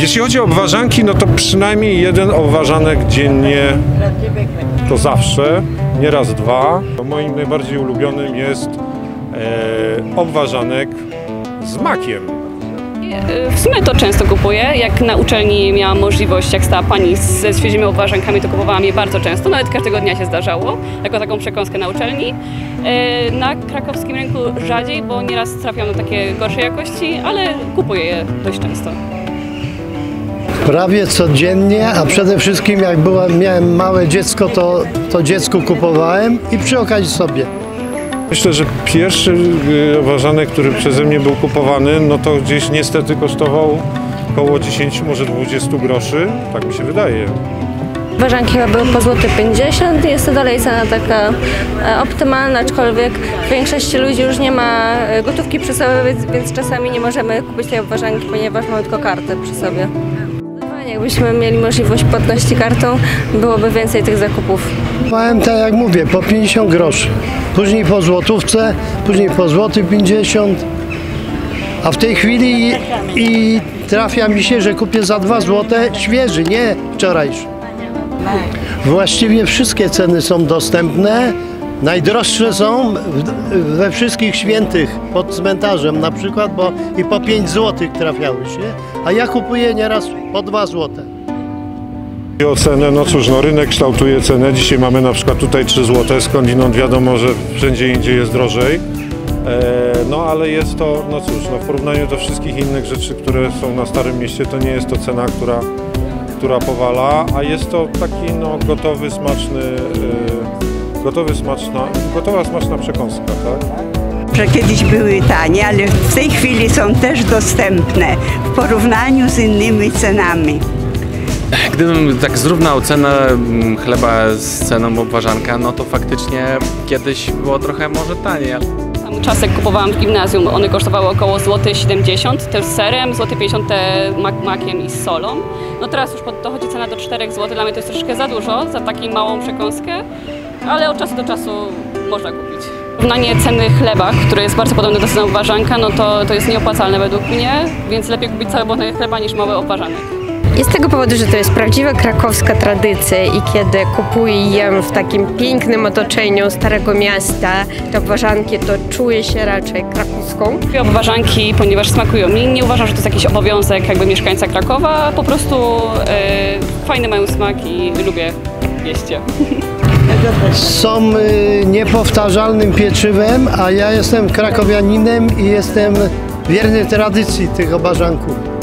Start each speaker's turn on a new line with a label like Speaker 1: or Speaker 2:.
Speaker 1: Jeśli chodzi o obwarzanki, no to przynajmniej jeden obwarzanek dziennie to zawsze, nieraz dwa. Moim najbardziej ulubionym jest obwarzanek z makiem.
Speaker 2: W sumie to często kupuję. Jak na uczelni miałam możliwość, jak stała pani ze świeżymi obwarzankami, to kupowałam je bardzo często, nawet każdego dnia się zdarzało, jako taką przekąskę na uczelni. Na krakowskim rynku rzadziej, bo nieraz trafiam na takie gorszej jakości, ale kupuję je dość często.
Speaker 3: Prawie codziennie, a przede wszystkim jak miałem małe dziecko, to dziecku kupowałem i przy okazji sobie.
Speaker 1: Myślę, że pierwszy obwarzanek, który przeze mnie był kupowany, no to gdzieś niestety kosztował około 10, może 20 groszy, tak mi się wydaje.
Speaker 4: Obwarzanki chyba były po złoty 50 i jest to dalej cena taka optymalna, aczkolwiek większość ludzi już nie ma gotówki przy sobie, więc czasami nie możemy kupić tej obwarzanki, ponieważ mamy tylko kartę przy sobie. Jakbyśmy mieli możliwość płatności kartą, byłoby więcej tych zakupów.
Speaker 3: Kupowałem, tak jak mówię, po 50 groszy, później po złotówce, później po złoty 50, a w tej chwili i trafia mi się, że kupię za 2 złote świeży, nie wczorajszy. Właściwie wszystkie ceny są dostępne. Najdroższe są we wszystkich świętych pod cmentarzem na przykład, bo i po 5 zł trafiały się, a ja kupuję nieraz po 2 złote.
Speaker 1: O cenę, no cóż, no rynek kształtuje cenę. Dzisiaj mamy na przykład tutaj 3 zł, skądinąd wiadomo, że wszędzie indziej jest drożej. No ale jest to, no cóż, no, w porównaniu do wszystkich innych rzeczy, które są na Starym Mieście, to nie jest to cena, która powala, a jest to taki no, gotowa, smaczna przekąska, tak?
Speaker 5: Że kiedyś były tanie, ale w tej chwili są też dostępne w porównaniu z innymi cenami.
Speaker 6: Gdybym tak zrównał cenę chleba z ceną obwarzanka, no to faktycznie kiedyś było trochę może taniej.
Speaker 2: Tam czas jak kupowałam w gimnazjum, one kosztowały około złoty 70, też z serem, złoty 50 makiem i z solą. No teraz już dochodzi cena do 4 zł, dla mnie to jest troszkę za dużo, za taką małą przekąskę, ale od czasu do czasu można kupić. Porównanie ceny chleba, który jest bardzo podobny do ceny obwarzanka, no to jest nieopłacalne według mnie, więc lepiej kupić cały bochenek chleba niż mały obwarzanek.
Speaker 7: I z tego powodu, że to jest prawdziwa krakowska tradycja i kiedy kupuję i jem w takim pięknym otoczeniu Starego Miasta, te obwarzanki, to czuję się raczej krakowską.
Speaker 2: Lubię obwarzanki, ponieważ smakują mi. Nie uważam, że to jest jakiś obowiązek jakby mieszkańca Krakowa, po prostu fajny mają smak i lubię jeść je.
Speaker 3: Są niepowtarzalnym pieczywem, a ja jestem krakowianinem i jestem wierny tradycji tych obwarzanków.